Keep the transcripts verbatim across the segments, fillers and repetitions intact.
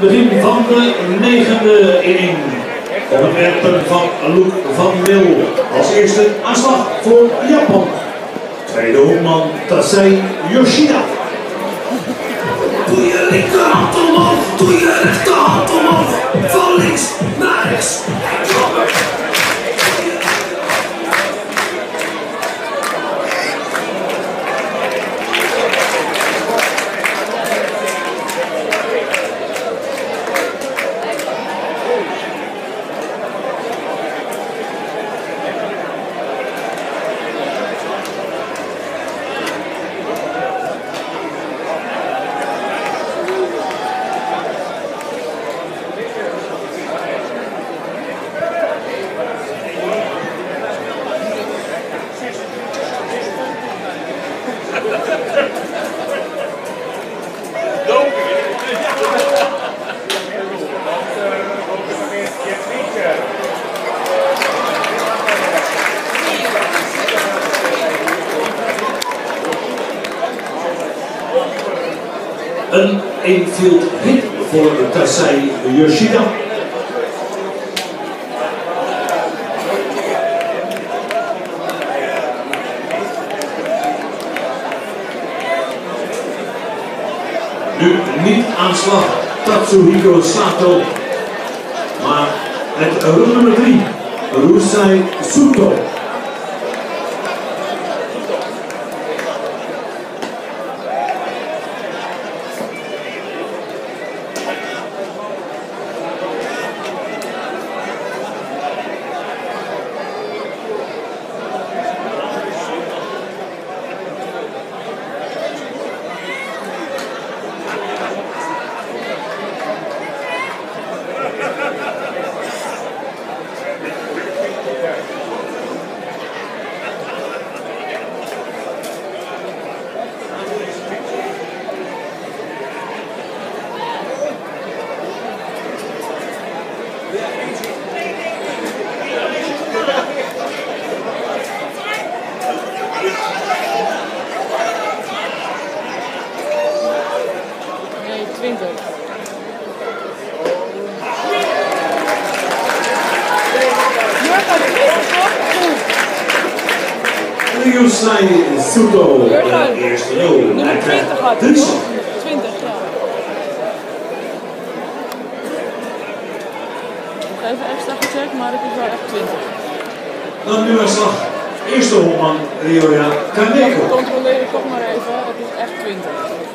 begin van de negende inning. Op het werpen van Luc van Wil. Als eerste aanslag voor Japan. Tweede hoekman Taisei Yoshida. Doe je linkerhand omhoog, doe je rechterhand omhoog. Van links naar rechts. En klappen. Een infield hit voor Taisei Yoshida. Nu niet aanslag Tatsuhiko Sato, maar het run nummer drie, Rusai Suto. twintig. Rusai Suto, de eerste rol. Hij krijgt drie slag. twintig, ja. Nog even extra gecheckt, maar het is wel echt twintig. Dan nu aanslag. Eerste holman Ryoya Kaneko. Controleer ik toch maar even, het is echt twintig.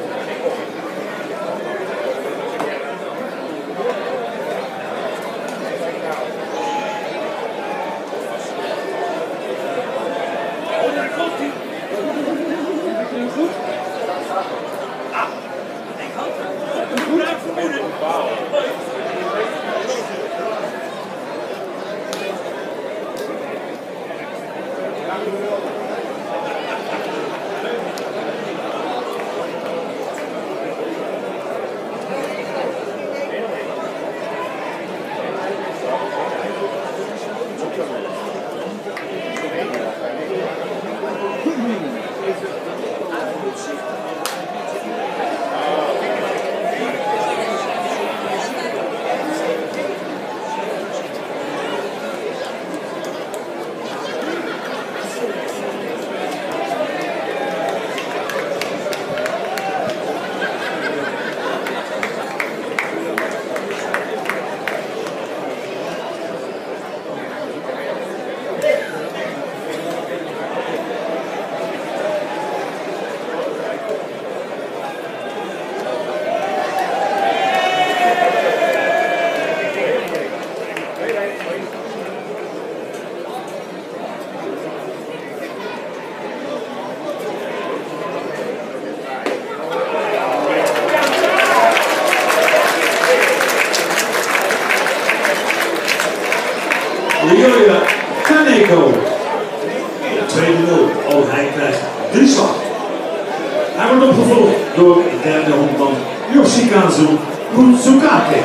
Ryoya Kaneko. De tweede nul. Oh, hij krijgt drie slag. Hij wordt opgevolgd door de derde honkman Yoshikazu Kutsukake.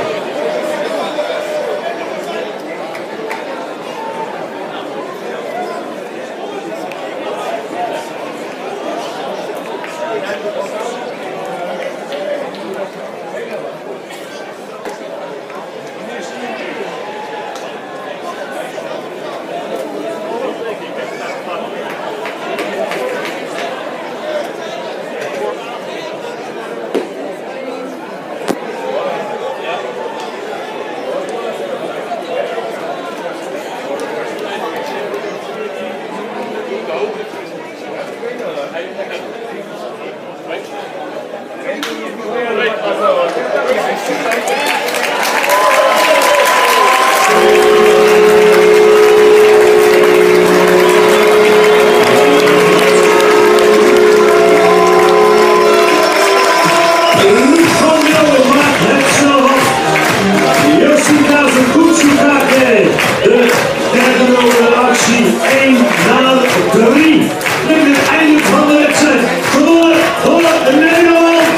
De derde actie één naar drie. Met het einde van de wedstrijd gewonnen door Nederland.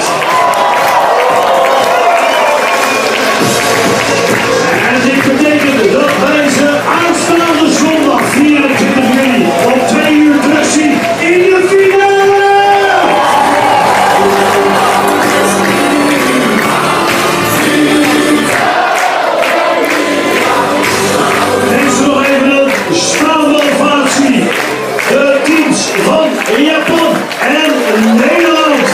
En dit betekent dat wij ze aanstaande zondag vierentwintig juni om twee uur terugzien in de finale. Deze nog even een staande ovatie. De teams van Japan en Nederland.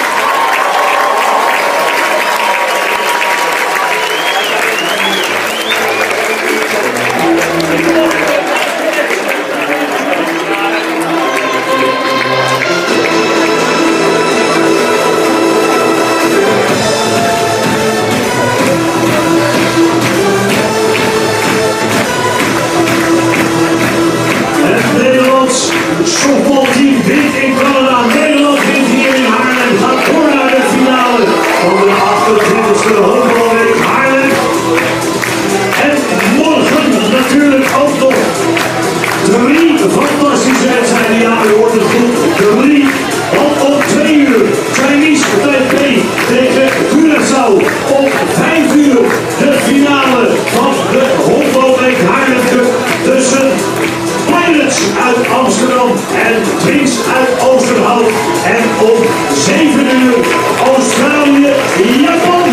Softballteam wint in Canada. Nederland wint hier in Haarlem. Gaat door naar de finale van de achtentwintigste honkbalweek Haarlem. En morgen natuurlijk ook nog drie fantastische wedstrijden. Ja, u hoort het goed. Drie. Want om twee uur Chinese Taipei tegen Curaçao. Om vijf uur de finale van de honkbalweek Haarlem Cup tussen Pilots uit Amsterdam en Twins uit Oosterhout. En om zeven uur Australië, Japan.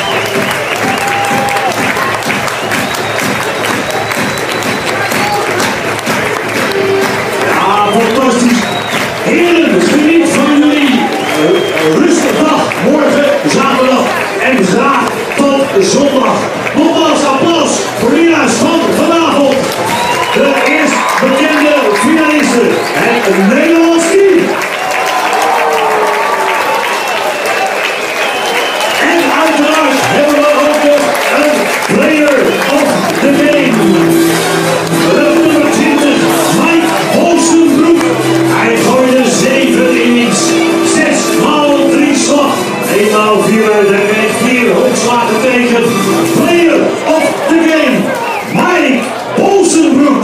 Ja, fantastisch. Heren, geniet van jullie uh, rustige dag morgen, zaterdag en graag tot zondag. Nogmaals applaus voor winnaars van vanavond. De eerst bekende finalisten en het Nederlands team. En uiteraard hebben we ook nog een player of the game. De nummer twintig, Mike Hoosenbroek. Hij gooide zeven innings, zes maal drie slag, één maal vier uit en heeft vier hoogslagen tegen. Player of the game, Mike Hoosenbroek.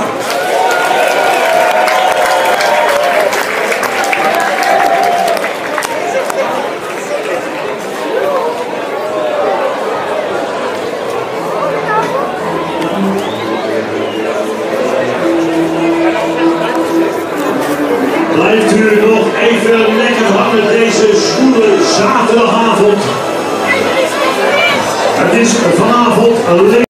Blijft u nog even lekker hangen deze zwoele zaterdagavond. Het is vanavond alleen.